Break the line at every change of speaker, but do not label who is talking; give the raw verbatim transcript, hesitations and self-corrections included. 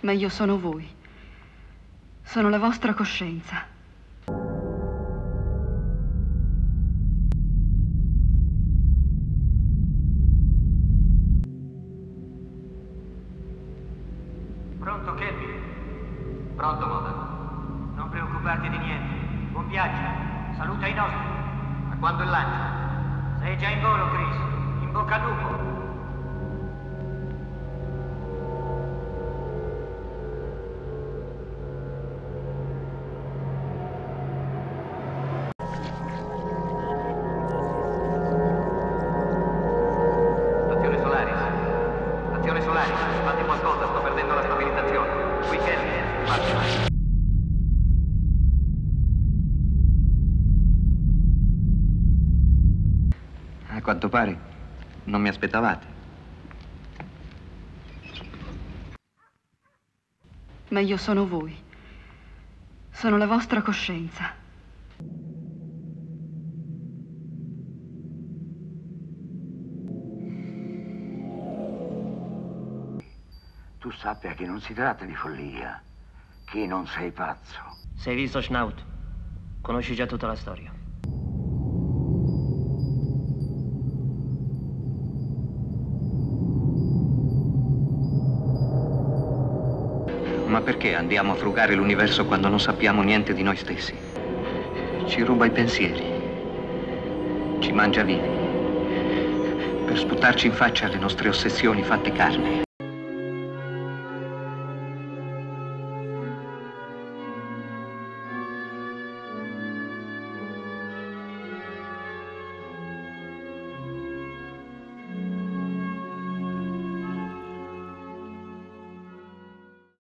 Meglio sono voi. Sono la vostra coscienza.
Pronto, Kevin? Pronto, Moda. Non preoccuparti di niente. Buon viaggio. Saluta i nostri. A quando il lancio? Sei già in volo, Chris. In bocca al lupo. Stazione Solaris. Stazione Solaris. Fate qualcosa, sto perdendo la stabilizzazione. Qui Kevin. Faccio.
A quanto pare non mi aspettavate.
Meglio sono voi. Sono la vostra coscienza.
Tu sappia che non si tratta di follia, che non sei pazzo.
Sei visto Schnaut? Conosci già tutta la storia.
Ma perché andiamo a frugare l'universo quando non sappiamo niente di noi stessi? Ci ruba i pensieri, ci mangia vivi, per sputarci in faccia le nostre ossessioni fatte carne.